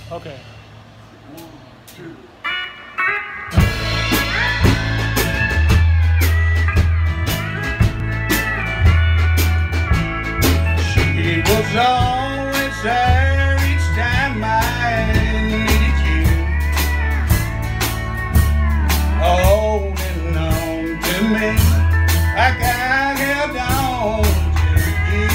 Okay. 1, 2. She was always there each time I needed you, holding on to me like I held on to you.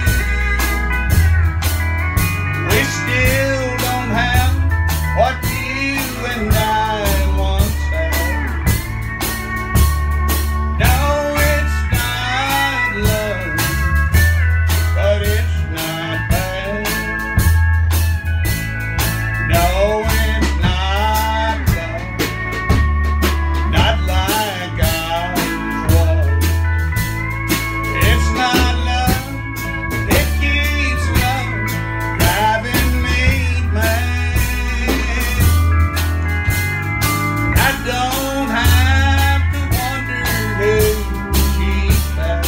We still don't have what you and I once had. No, it's not love, but it's not bad. No, it's not love, not like ours was. It's not love, it keeps love driving me mad. I don't have to wonder who she's at.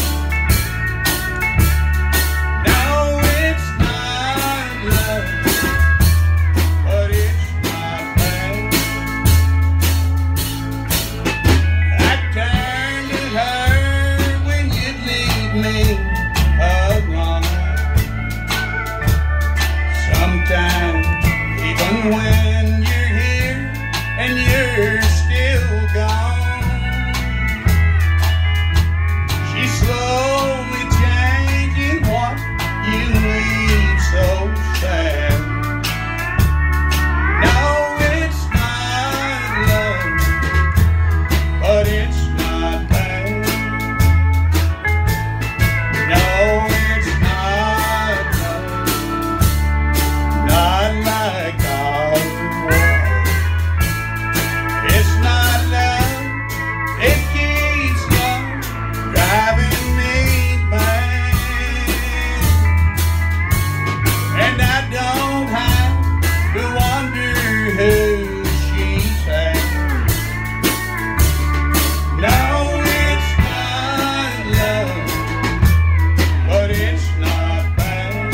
No, it's not love, but it's not bad. I turned to her when you'd leave me alone. Sometimes, even when you're here and you're still gone, she's slowly changing what you leave so sad. No, it's not love, but it's not bad. No, it's not love, not like ours was. It's not love, it keeps love driving me mad. And I don't have to wonder who she's at. No, it's not love, but it's not bad.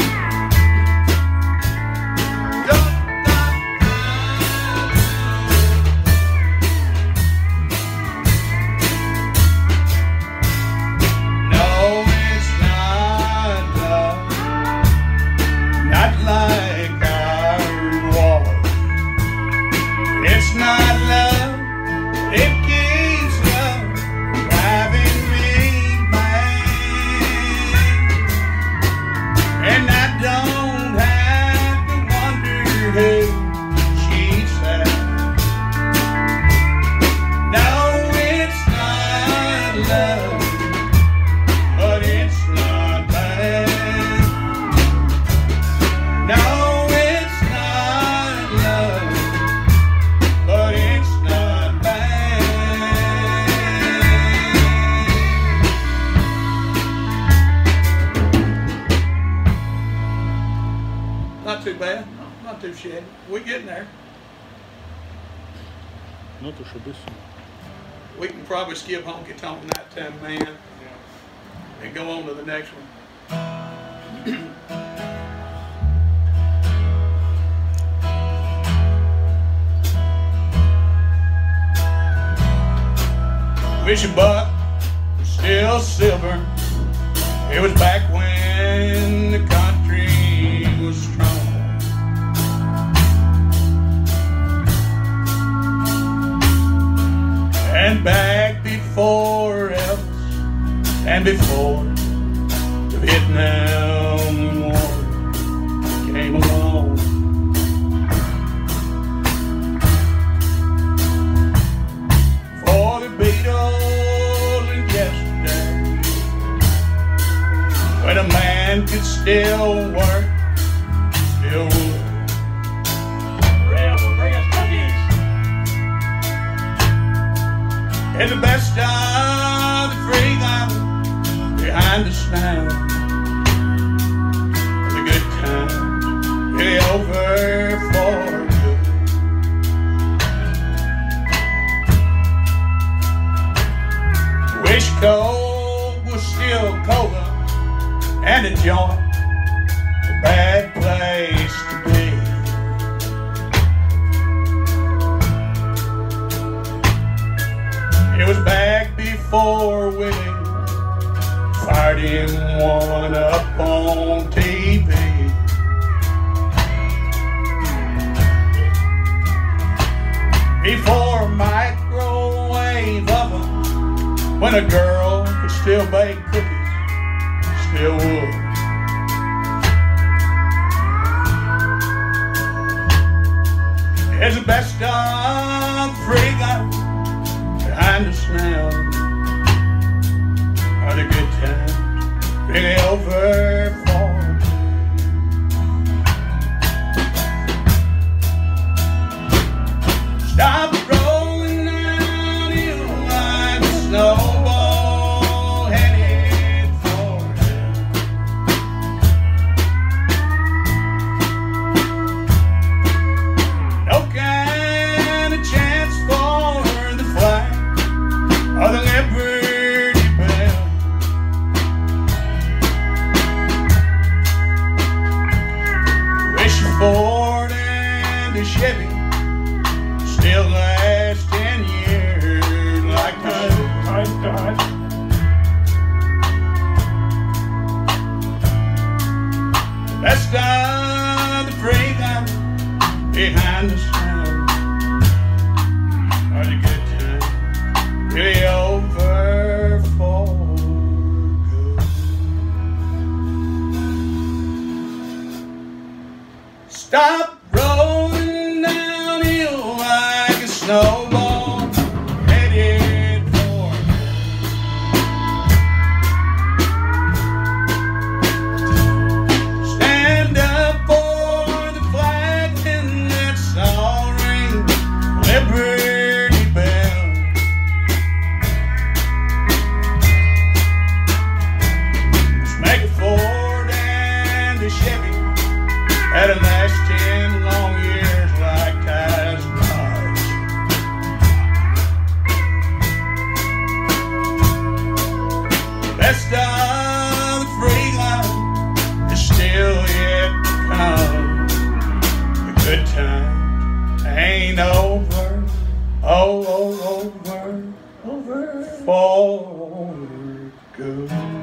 No, it's not love, not like ours was. It's not love, it keeps love driving me mad. And I don't have to wonder who she's at. No, it's not love, but it's not bad. No, it's not love, but it's not bad. Not too bad, not too shabby. We're getting there. Not too shabby. We can probably skip Honky Tonk Nighttime Man and go on to the next one. Wish a buck was still silver. It was back when the country was strong. And back before Elvis and before the Vietnam War came along. For the Beatles and yesterday, when a man could still work, still would. Bring us cookies. And the best of the free island behind us now. And the good times really over for good. Wish cold was still colder and a joint, a bad place to be. the girl could still bake cookies, still would. It's the best of free gun behind us now. Are the good times really over for? Stop rolling downhill like a snowball headed for hell. No kind of chance for the flag or the Liberty Bell. Wish a Ford and a Chevy still last 10 years like that. Best of the free gun behind us now. Are the good times really over for good? Stop rolling downhill like a snowball headed for hell. Stand up for the flag and let's all ring Liberty Bell. Let's make a Ford and a Chevy that'll last 10 long years like ties and ties. Best of the free line is still yet to come. The good times ain't over, over for good.